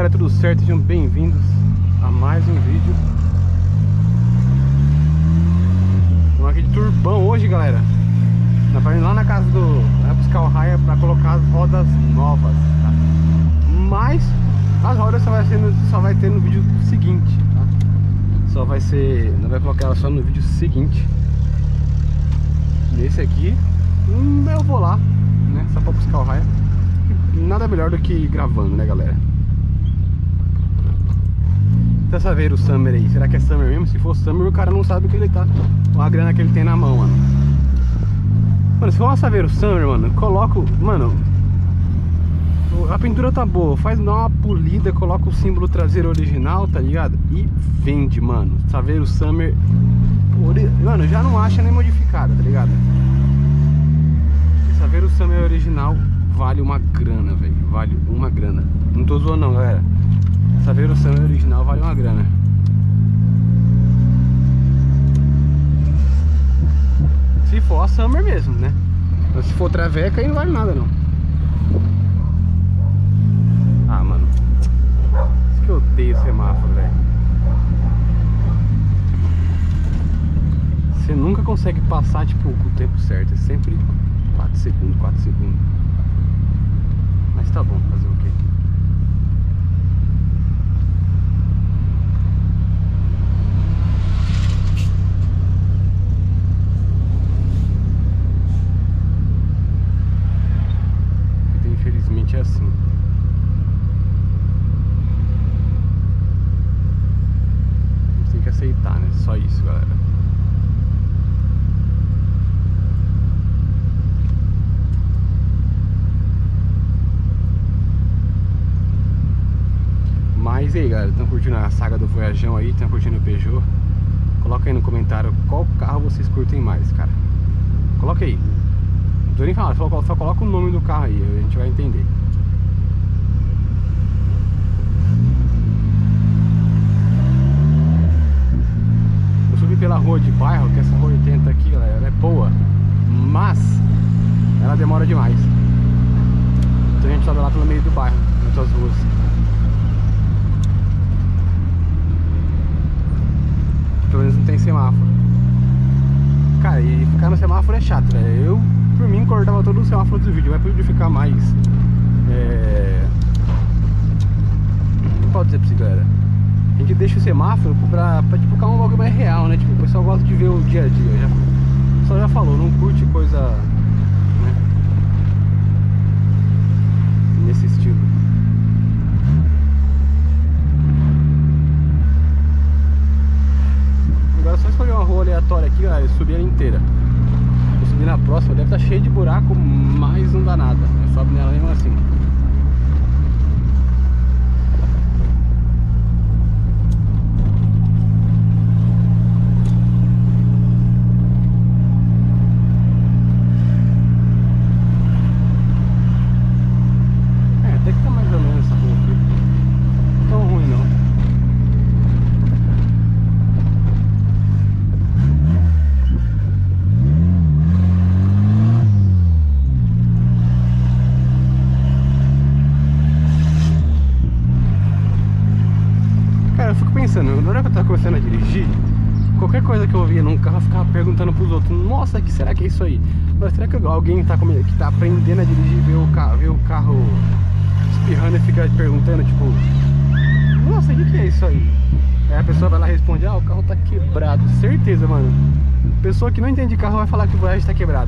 galera, tudo certo? Sejam bem-vindos a mais um vídeo. Estamos aqui de turbão hoje, galera. Nós vamos lá na casa do... Vai buscar o Raia para colocar as rodas novas, tá? Mas as rodas só vai ter no vídeo seguinte, tá? Só vai ser... Não vai colocar ela só no vídeo seguinte. Nesse aqui eu vou lá, né? Só para buscar o Raia. Nada melhor do que gravando, né, galera? Essa Saveiro Summer aí, será que é Summer mesmo? Se for Summer, o cara não sabe o que ele tá, a grana que ele tem na mão, mano. Mano, se for uma Saveiro Summer, mano, coloco, mano, a pintura tá boa, dá uma polida, coloca o símbolo traseiro original, tá ligado? E vende, mano. Saveiro Summer, mano, já não acha nem modificada, tá ligado? Saveiro Summer original vale uma grana, velho, vale uma grana. Não tô zoando não, galera. Saveiro Summer original vale uma grana. Se for a Summer mesmo, né? Mas se for Traveca aí não vale nada não. Ah, mano, isso que eu odeio semáforo, velho. Você nunca consegue passar, tipo, com o tempo certo. É sempre 4 segundos, 4 segundos. Mas tá bom, fazer o quê? Infelizmente é assim. A gente tem que aceitar, né? Só isso, galera. Mas e aí, galera, estão curtindo a saga do Voyageão aí? Estão curtindo o Peugeot? Coloca aí no comentário qual carro vocês curtem mais, cara. Coloca aí. Não tô nem falando, só coloca o nome do carro aí, a gente vai entender. Eu subi pela rua de bairro, que essa rua 80 aqui, galera, ela é boa, mas ela demora demais. Então a gente sobe lá pelo meio do bairro, nas outras ruas. Pelo menos não tem semáforo. Cara, e ficar no semáforo é chato, velho. Por mim, cortava todo o semáforo do vídeo, mas pra ele ficar mais... Não pode dizer pra você, galera. A gente deixa o semáforo pra tipo, ficar um bagulho mais real, né? Tipo, o pessoal gosta de ver o dia a dia. O pessoal já falou, não curte coisa... né? Nesse estilo. Agora é só escolher uma rua aleatória aqui, galera, e subir ela inteira. Vou subir na próxima, deve estar cheio de buraco, mas não dá nada. Sobe nela mesmo assim. Até que tá mais ou menos essa rua aqui. Não tão ruim não. Pensando, na hora que eu tava começando a dirigir, qualquer coisa que eu via num carro, eu ficava perguntando pros outros: nossa, que será que é isso aí? Mas será que alguém que tá aprendendo a dirigir vê o carro espirrando e fica perguntando, tipo, nossa, o que é isso aí? Aí a pessoa vai lá e responde: ah, o carro tá quebrado. Certeza, mano. Pessoa que não entende de carro vai falar que o Voyage tá quebrado.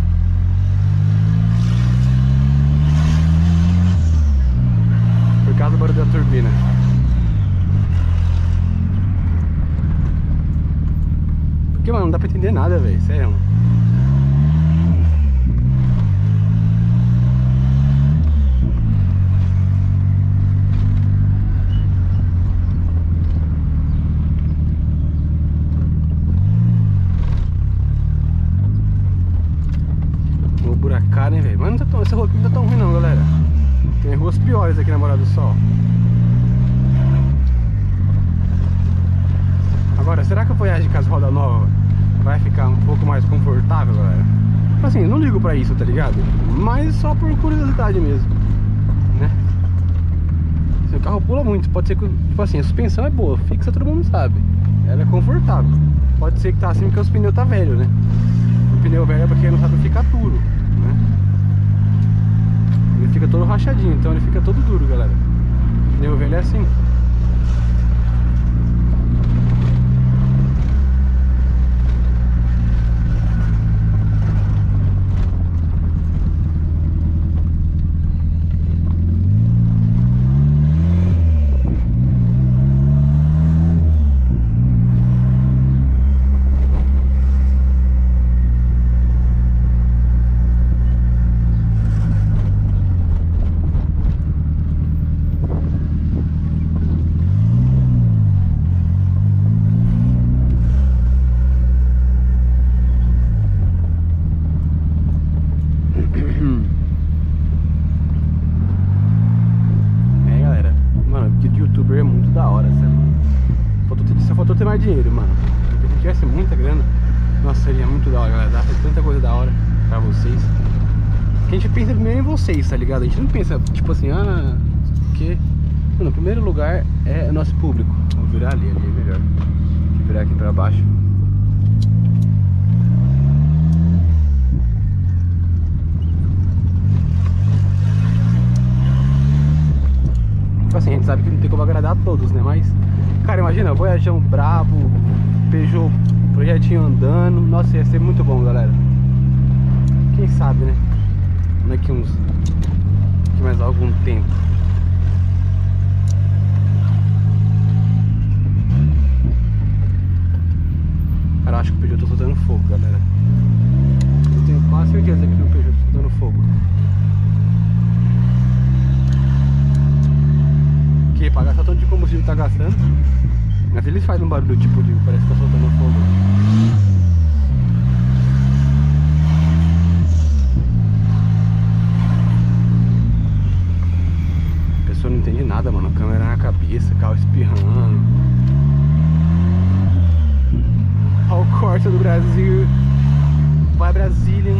Por causa do barulho da turbina. Porque, mano, não dá pra entender nada, velho, sério. Uma buracada, hein, velho. Mas não tá tão, essa rua aqui não tá tão ruim não, galera. Tem ruas piores aqui na Morada do Sol. Agora, será que o Voyage com as rodas novas vai ficar um pouco mais confortável, galera? Assim, eu não ligo pra isso, tá ligado? Mas só por curiosidade mesmo, né? carro pula muito. Pode ser que, tipo assim, a suspensão é boa, fixa, todo mundo sabe. Ela é confortável. Pode ser que tá assim porque os pneus tá velho, né? O pneu velho é porque não sabe ficar duro, né? Ele fica todo rachadinho, então ele fica todo duro, galera. O pneu velho é assim. É, galera, mano, porque de youtuber é muito da hora, sabe? Só faltou ter mais dinheiro, mano. Porque se tivesse muita grana, nossa, seria muito da hora, galera. Dá pra fazer tanta coisa da hora pra vocês. Que a gente pensa primeiro em vocês, tá ligado? A gente não pensa, tipo assim, que... Mano, o primeiro lugar é o nosso público. Vou virar ali é melhor. Vou virar aqui pra baixo. Assim, a gente sabe que não tem como agradar a todos, né? Mas, cara, imagina, Voyageão brabo, Peugeot, projetinho andando. Nossa, ia ser muito bom, galera. Quem sabe, né? Daqui mais algum tempo. Cara, eu acho que o Peugeot tá soltando fogo, galera. Eu tenho quase certeza que o Peugeot tá soltando fogo. Porque pra gastar tanto de combustível que tá gastando, mas eles fazem um barulho tipo de parece que tá soltando fogo. A pessoa não entende nada, mano. Câmera na cabeça, carro espirrando. Olha o Corsa do Brasil. Vai Brazilian.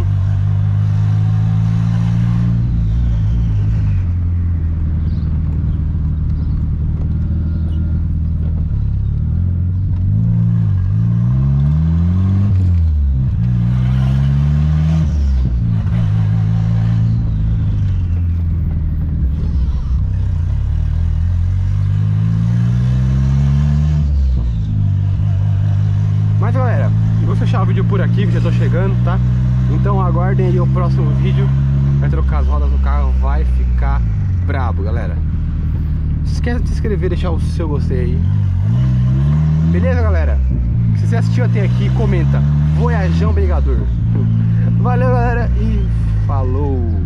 Mas galera, eu vou fechar o vídeo por aqui, que já tô chegando, tá? Então aguardem aí o próximo vídeo. Vai trocar as rodas do carro, vai ficar brabo, galera. Se esquece de se inscrever, deixar o seu gostei aí. Beleza, galera? Se você assistiu até aqui, comenta Voyageão Brigador. Valeu, galera, e falou!